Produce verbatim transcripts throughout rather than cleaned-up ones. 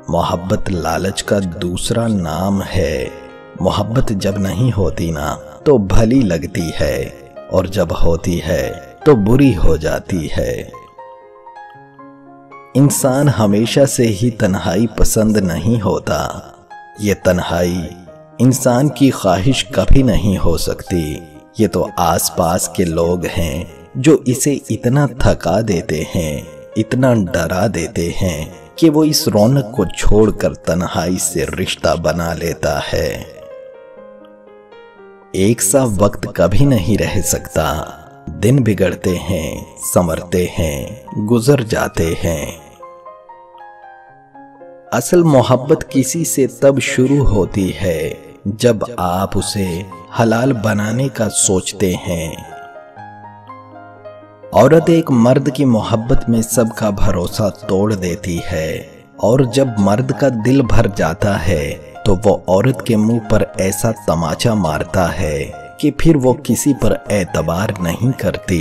मोहब्बत लालच का दूसरा नाम है। मोहब्बत जब नहीं होती ना तो भली लगती है, और जब होती है तो बुरी हो जाती है। इंसान हमेशा से ही तन्हाई पसंद नहीं होता। ये तन्हाई इंसान की ख्वाहिश कभी नहीं हो सकती। ये तो आसपास के लोग हैं जो इसे इतना थका देते हैं, इतना डरा देते हैं कि वो इस रौनक को छोड़कर तन्हाई से रिश्ता बना लेता है। एक सा वक्त कभी नहीं रह सकता। दिन बिगड़ते हैं, संवरते हैं, गुजर जाते हैं। असल मोहब्बत किसी से तब शुरू होती है जब आप उसे हलाल बनाने का सोचते हैं। औरत एक मर्द की मोहब्बत में सबका भरोसा तोड़ देती है, और जब मर्द का दिल भर जाता है तो वो औरत के मुंह पर ऐसा तमाचा मारता है कि फिर वो किसी पर एतबार नहीं करती।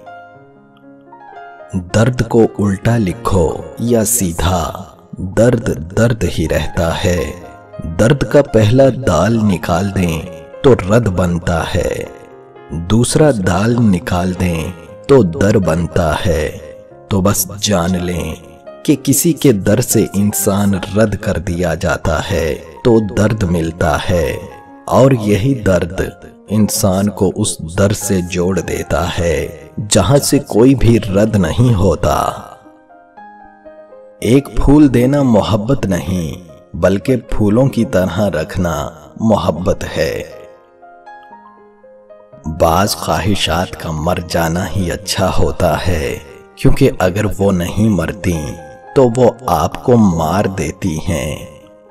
दर्द को उल्टा लिखो या सीधा, दर्द दर्द ही रहता है। दर्द का पहला दाल निकाल दें तो रद बनता है, दूसरा दाल निकाल दें तो दर बनता है। तो बस जान लें कि किसी के दर से इंसान रद्द कर दिया जाता है तो दर्द मिलता है, और यही दर्द इंसान को उस दर से जोड़ देता है जहां से कोई भी रद्द नहीं होता। एक फूल देना मोहब्बत नहीं, बल्कि फूलों की तरह रखना मोहब्बत है। बाज ख्वाहिशात का मर जाना ही अच्छा होता है, क्योंकि अगर वो नहीं मरती तो वो आपको मार देती हैं।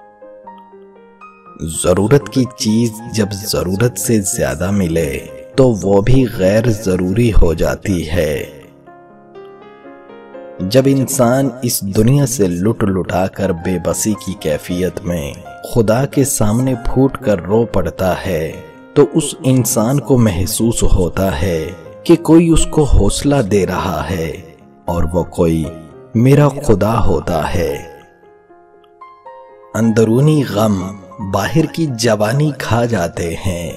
जरूरत की चीज जब जरूरत से ज्यादा मिले तो वो भी गैर जरूरी हो जाती है। जब इंसान इस दुनिया से लुट लुटा कर बेबसी की कैफियत में खुदा के सामने फूट कर रो पड़ता है, तो उस इंसान को महसूस होता है कि कोई उसको हौसला दे रहा है, और वो कोई मेरा खुदा होता है। अंदरूनी गम बाहर की जवानी खा जाते हैं।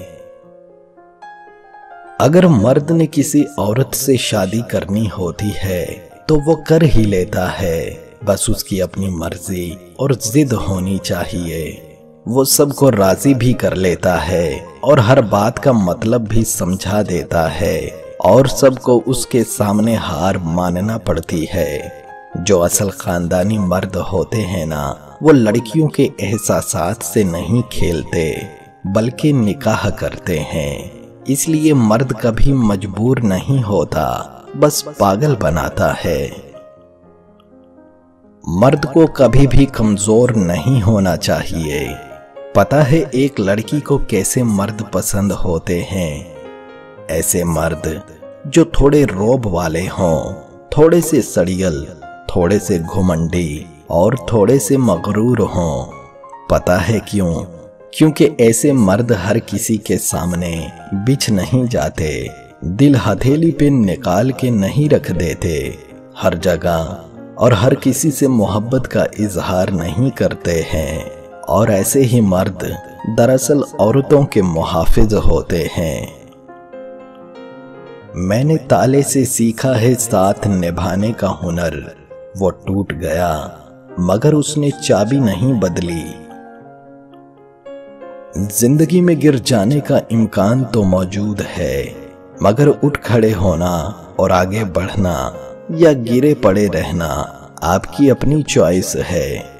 अगर मर्द ने किसी औरत से शादी करनी होती है तो वो कर ही लेता है, बस उसकी अपनी मर्जी और जिद होनी चाहिए। वो सबको राजी भी कर लेता है और हर बात का मतलब भी समझा देता है, और सबको उसके सामने हार मानना पड़ती है। जो असल खानदानी मर्द होते हैं ना, वो लड़कियों के एहसासात से नहीं खेलते बल्कि निकाह करते हैं। इसलिए मर्द कभी मजबूर नहीं होता, बस पागल बनाता है। मर्द को कभी भी कमजोर नहीं होना चाहिए। पता है एक लड़की को कैसे मर्द पसंद होते हैं? ऐसे मर्द जो थोड़े रोब वाले हों, थोड़े से सड़ियल, थोड़े से घुमंडी और थोड़े से मगरूर हों। पता है क्यों? क्योंकि ऐसे मर्द हर किसी के सामने बिछ नहीं जाते, दिल हथेली पे निकाल के नहीं रख देते, हर जगह और हर किसी से मोहब्बत का इजहार नहीं करते हैं। और ऐसे ही मर्द दरअसल औरतों के मुहाफिज होते हैं। मैंने ताले से सीखा है साथ निभाने का हुनर, वो टूट गया मगर उसने चाबी नहीं बदली। जिंदगी में गिर जाने का इम्कान तो मौजूद है, मगर उठ खड़े होना और आगे बढ़ना या गिरे पड़े रहना आपकी अपनी चॉइस है।